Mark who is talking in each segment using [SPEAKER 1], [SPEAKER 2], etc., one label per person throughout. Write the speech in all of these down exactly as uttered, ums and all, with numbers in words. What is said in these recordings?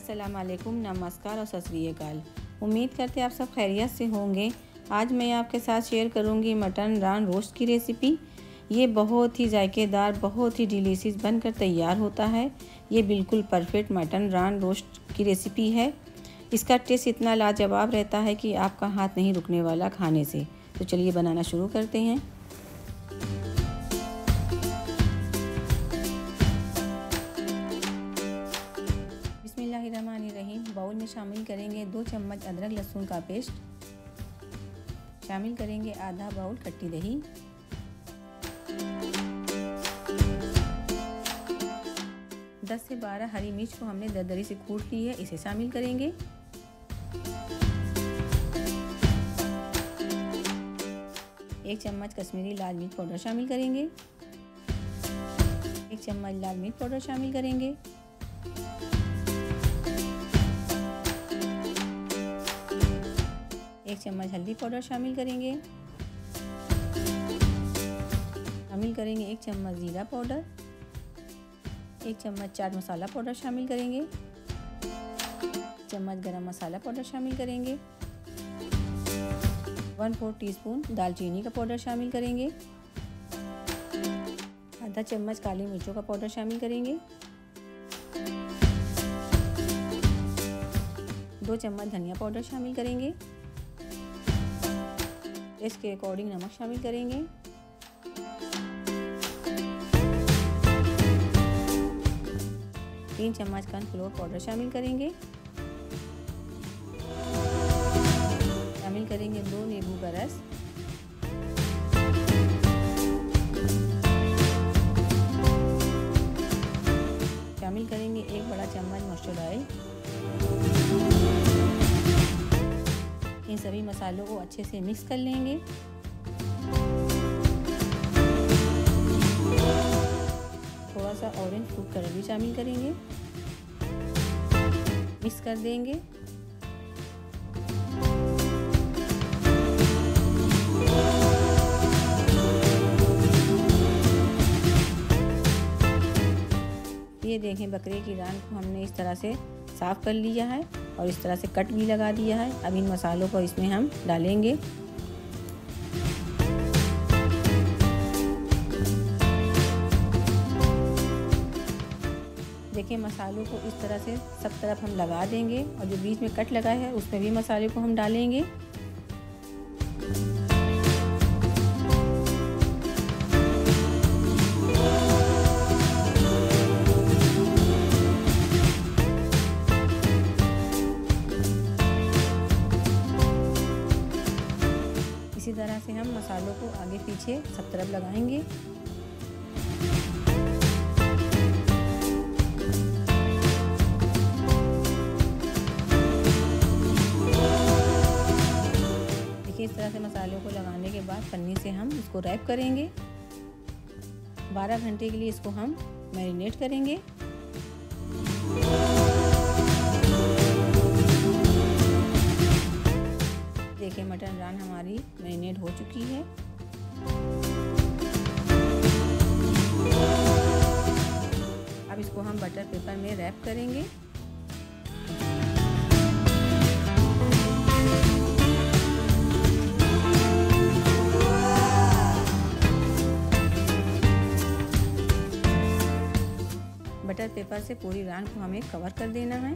[SPEAKER 1] अस्सलाम वालेकुम, नमस्कार और सत श्री अकाल। उम्मीद करते हैं आप सब खैरियत से होंगे। आज मैं आपके साथ शेयर करूंगी मटन रान रोस्ट की रेसिपी। ये बहुत ही जायकेदार, बहुत ही डिलीशियस बनकर तैयार होता है। ये बिल्कुल परफेक्ट मटन रान रोस्ट की रेसिपी है। इसका टेस्ट इतना लाजवाब रहता है कि आपका हाथ नहीं रुकने वाला खाने से। तो चलिए बनाना शुरू करते हैं। बिस्मिल्लाहिर्रहमानिर्रहीम। बाउल में शामिल करेंगे दो चम्मच अदरक लहसुन का पेस्ट, शामिल करेंगे आधा बाउल खट्टी दही, दस से बारह हरी मिर्च को हमने दरदरी से कूट ली है, इसे शामिल करेंगे। एक चम्मच कश्मीरी लाल मिर्च पाउडर शामिल करेंगे। एक चम्मच लाल मिर्च पाउडर शामिल करेंगे। एक चम्मच हल्दी पाउडर शामिल करेंगे। शामिल करेंगे एक चम्मच जीरा पाउडर। एक चम्मच चाट मसाला पाउडर शामिल करेंगे। चम्मच गरम मसाला पाउडर शामिल करेंगे। वन फोर टीस्पून दालचीनी का पाउडर शामिल करेंगे। आधा चम्मच काली मिर्चों का पाउडर शामिल करेंगे। दो चम्मच धनिया पाउडर शामिल करेंगे। इसके अकॉर्डिंग नमक शामिल करेंगे। तीन चम्मच कॉर्नफ्लोर पाउडर शामिल करेंगे। शामिल करेंगे दो नींबू का रस। शामिल करेंगे एक बड़ा चम्मच मस्टर्ड ऑयल। इन सभी मसालों को अच्छे से मिक्स कर लेंगे। थोड़ा सा ऑरेंज फूड कलर भी शामिल करेंगे, मिक्स कर देंगे। ये देखें, बकरे की रान को हमने इस तरह से साफ़ कर लिया है और इस तरह से कट भी लगा दिया है। अब इन मसालों को इसमें हम डालेंगे। देखिए, मसालों को इस तरह से सब तरफ हम लगा देंगे और जो बीच में कट लगा है उसमें भी मसाले को हम डालेंगे। इसी तरह से हम मसालों को आगे पीछे सब तरफ लगाएंगे। देखिए, इस तरह से मसालों को लगाने के बाद पन्नी से हम इसको रैप करेंगे। बारह घंटे के लिए इसको हम मैरिनेट करेंगे। देखिए, मटन रान हमारी मैरिनेट हो चुकी है। अब इसको हम बटर पेपर में रैप करेंगे। बटर पेपर से पूरी रान को हमें कवर कर देना है।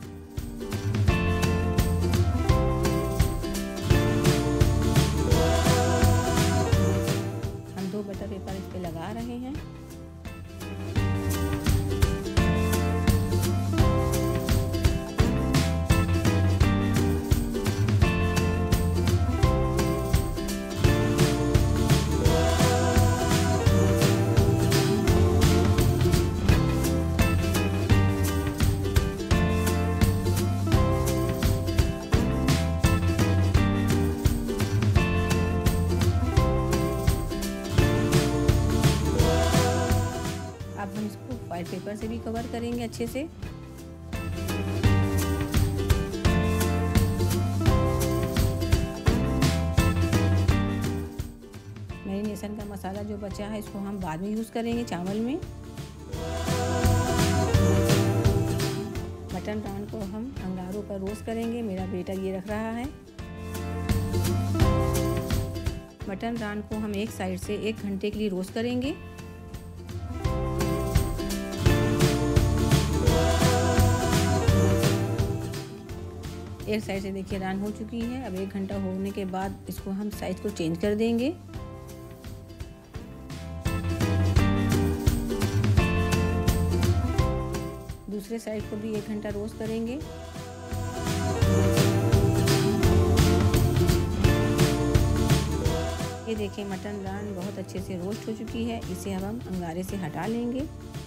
[SPEAKER 1] बटर पेपर इस पे लगा रहे हैं। अब हम इसको व्हाइट पेपर से भी कवर करेंगे अच्छे से। मैरिनेशन का मसाला जो बचा है इसको हम बाद में यूज़ करेंगे चावल में। मटन रान को हम अंगारों पर रोस्ट करेंगे। मेरा बेटा ये रख रहा है। मटन रान को हम एक साइड से एक घंटे के लिए रोस्ट करेंगे। एक साइड से देखिए रान हो चुकी है। अब एक घंटा होने के बाद इसको हम साइज को चेंज कर देंगे। दूसरे साइड को भी एक घंटा रोस्ट करेंगे। ये देखिए मटन रान बहुत अच्छे से रोस्ट हो चुकी है। इसे अब हम अंगारे से हटा लेंगे।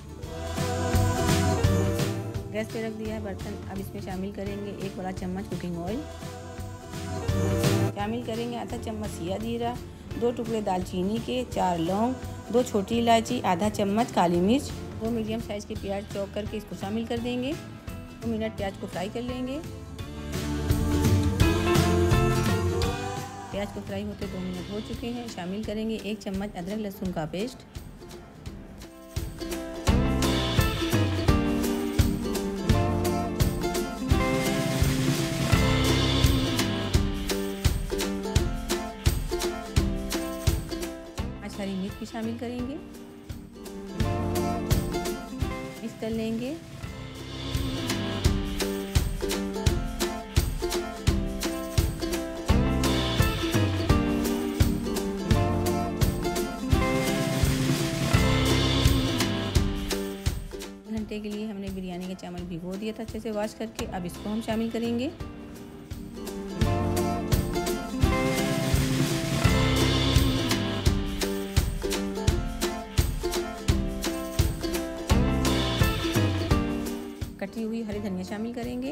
[SPEAKER 1] गैस पे रख दिया है बर्तन। अब इसमें शामिल करेंगे एक बड़ा चम्मच कुकिंग ऑयल, शामिल करेंगे आधा चम्मच सिया जीरा, दो टुकड़े दालचीनी के, चार लौंग, दो छोटी इलायची, आधा चम्मच काली मिर्च, दो मीडियम साइज़ के प्याज चॉप करके इसको शामिल कर देंगे। दो मिनट प्याज को फ्राई कर लेंगे। प्याज को फ्राई होते दो मिनट हो चुके हैं। शामिल करेंगे एक चम्मच अदरक लहसुन का पेस्ट, हरी मिर्च भी शामिल करेंगे, मिक्स कर लेंगे। घंटे के लिए हमने बिरयानी के चावल भिगो दिया था अच्छे से वॉश करके। अब इसको हम शामिल करेंगे। कटी हुई हरी धनिया शामिल करेंगे।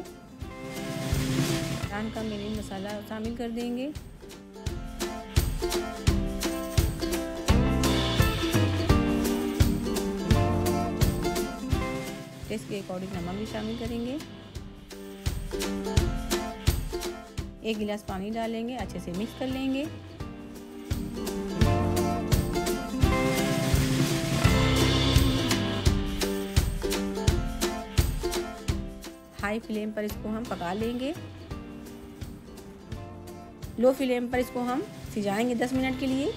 [SPEAKER 1] रान का मिनी मसाला शामिल कर देंगे। टेस्ट के अकॉर्डिंग नमक भी शामिल करेंगे। एक गिलास पानी डालेंगे, अच्छे से मिक्स कर लेंगे। हाई फ्लेम पर इसको हम पका लेंगे। लो फ्लेम पर इसको हम सिजाएंगे दस मिनट के लिए।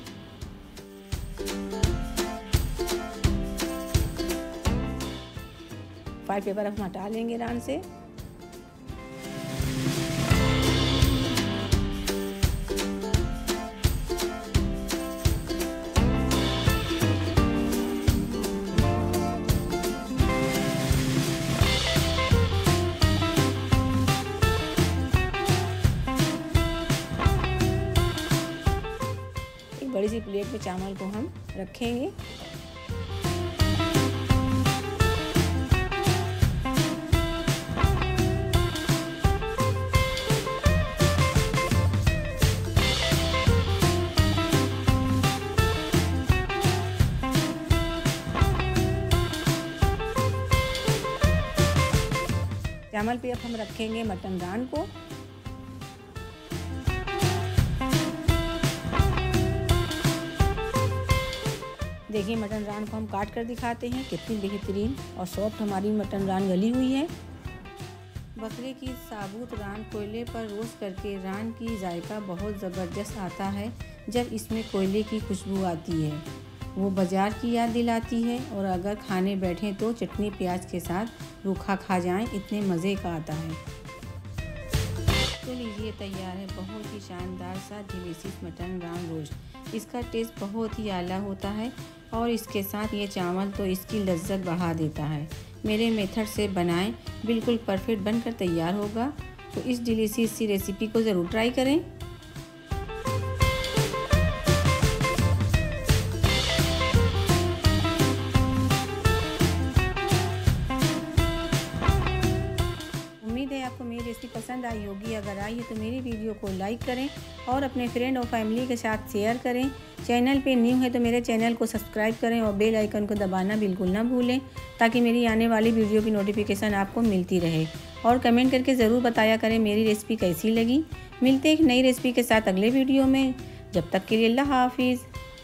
[SPEAKER 1] फाइल पेपर हम हटा लेंगे रान से। बड़ी सी प्लेट में चावल को हम रखेंगे। चावल पे अब हम रखेंगे मटन रान को। देखिए मटन रान को हम काट कर दिखाते हैं, कितनी बेहतरीन और सॉफ्ट हमारी मटन रान गली हुई है। बकरे की साबुत रान कोयले पर रोस्ट करके रान की जायका बहुत ज़बरदस्त आता है। जब इसमें कोयले की खुशबू आती है वो बाज़ार की याद दिलाती है। और अगर खाने बैठें तो चटनी प्याज के साथ रूखा खा जाएं, इतने मज़े का आता है। तो लीजिए तैयार है बहुत ही शानदार सा डिलीशियस मटन रान रोस्ट। इसका टेस्ट बहुत ही आला होता है और इसके साथ ये चावल तो इसकी लज्जत बढ़ा देता है। मेरे मेथड से बनाएं, बिल्कुल परफेक्ट बनकर तैयार होगा। तो इस डिलीशियस सी रेसिपी को ज़रूर ट्राई करें। उम्मीद है आपको मेरी रेसिपी पसंद आई होगी। अगर आई है तो मेरी वीडियो को लाइक करें और अपने फ्रेंड और फैमिली के साथ शेयर करें। चैनल पे न्यू है तो मेरे चैनल को सब्सक्राइब करें और बेल आइकन को दबाना बिल्कुल ना भूलें, ताकि मेरी आने वाली वीडियो की नोटिफिकेशन आपको मिलती रहे। और कमेंट करके ज़रूर बताया करें मेरी रेसिपी कैसी लगी। मिलते हैं एक नई रेसिपी के साथ अगले वीडियो में। जब तक के लिए अल्लाह हाफिज़।